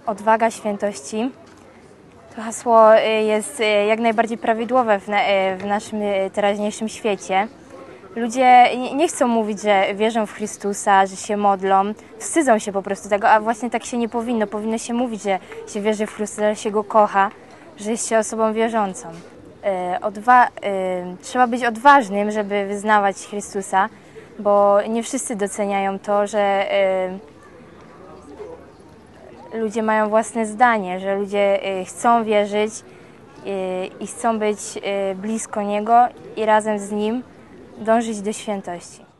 Odwaga świętości. To hasło jest jak najbardziej prawidłowe w naszym teraźniejszym świecie. Ludzie nie chcą mówić, że wierzą w Chrystusa, że się modlą, wstydzą się po prostu tego, a właśnie tak się nie powinno. Powinno się mówić, że się wierzy w Chrystusa, że się Go kocha, że jest się osobą wierzącą. Trzeba być odważnym, żeby wyznawać Chrystusa, bo nie wszyscy doceniają to, że ludzie mają własne zdanie, że ludzie chcą wierzyć i chcą być blisko Niego i razem z Nim dążyć do świętości.